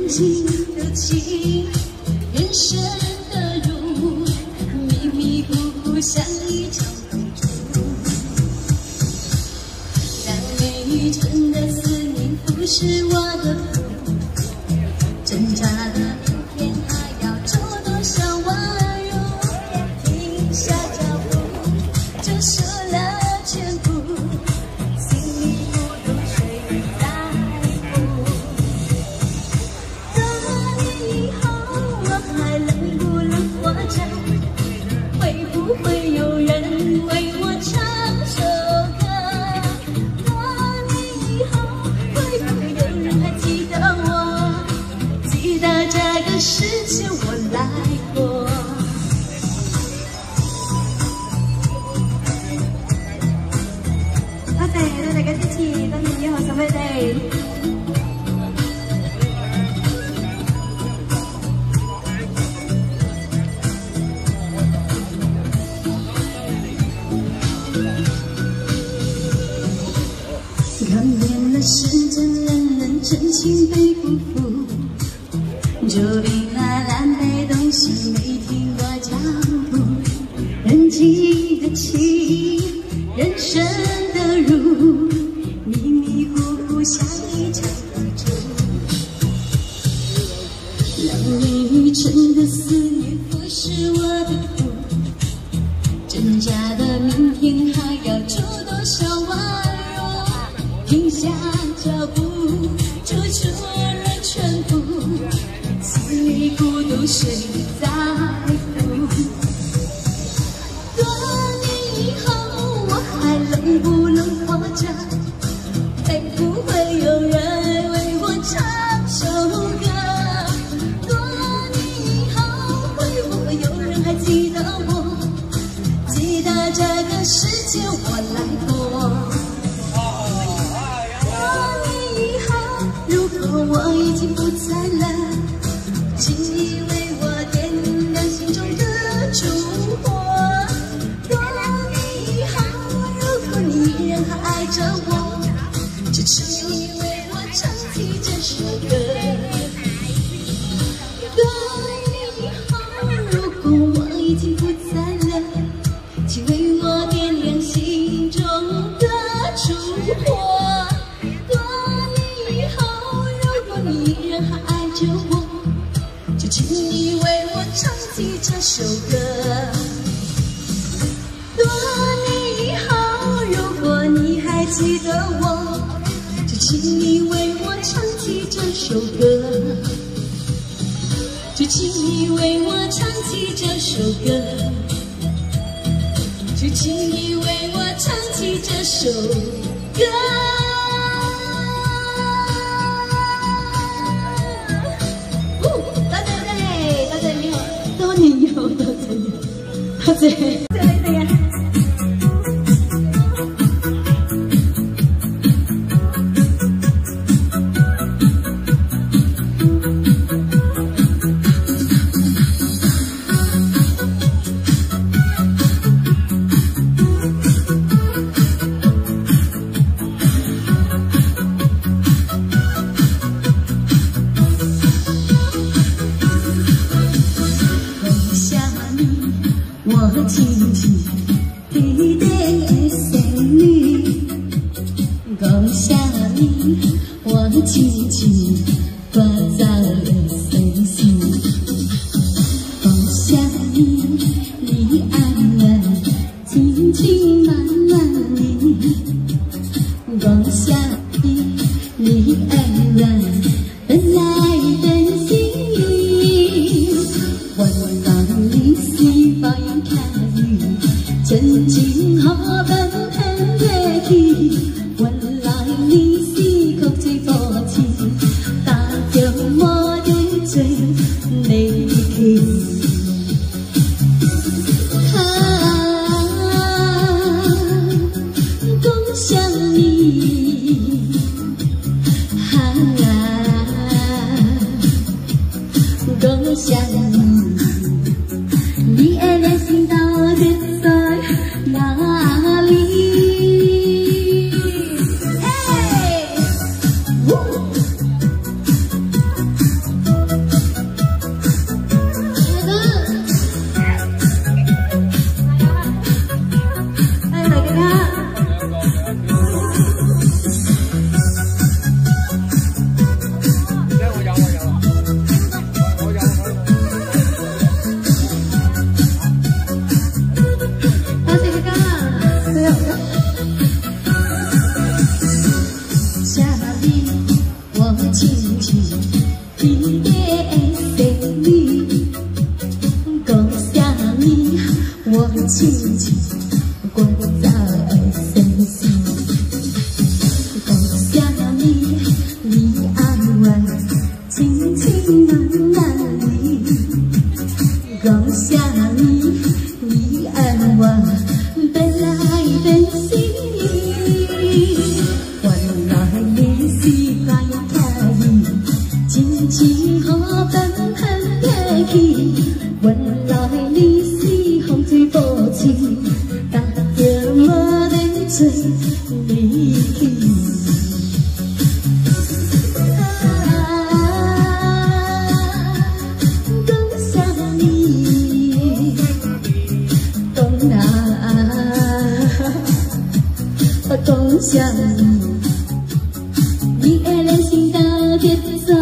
情的情，人生的路，迷迷糊糊像一场赌注。让每春的思念腐蚀我的腹，挣扎的明天还要走多少弯路？停下脚步，就输了全部。 会有人为我唱首歌？多年以后，会不会有人还记得我？记得这个世界我来过。多謝大家支持，多年以後送俾你哋。 看遍了世间人人真情被辜负，就比那蓝莓东西没听过脚步。人情的情，人生的路，迷迷糊糊像一场赌注。让每春的思念腐蚀我的腹，挣扎的明天还要走多少弯？ 停下脚步，就出了全部，心里孤独谁在乎？多年以后，我还能不能活着？会不会有人为我唱首歌？多年以后，会不会有人还记得我？记得这个世界我来过。 我已经不在了，请你为我点亮心中的烛火。多年以后，如果你依然还爱着我，就请你为我唱起这首歌。多年以后，如果我已经不在了，请为我点亮心中的烛火。 你依然还爱着我，就请你为我唱起这首歌。多年以后，如果你还记得我，就请你为我唱起这首歌。就请你为我唱起这首歌。就请你为我唱起这首歌。 多年以後，多謝。我轻轻地的声语，讲下你，我轻轻挂在了身心。放下你，你安然，轻轻慢慢地，放下你，你安然，等来等去。 真情可不肯的去，原来你是国际火箭，搭着我的嘴离去。共享你，共享你，你的内心到底？ 哪里？哎， 我亲像天地的仙女，讲啥物？我亲像古早的先生，讲啥物？你爱我，亲亲暖暖你，讲啥物？你爱我，变来变去。 情何等恨天气，原来你是风吹无情，踏着无人追离去。讲啥物？讲讲啥物？你的人生到底怎？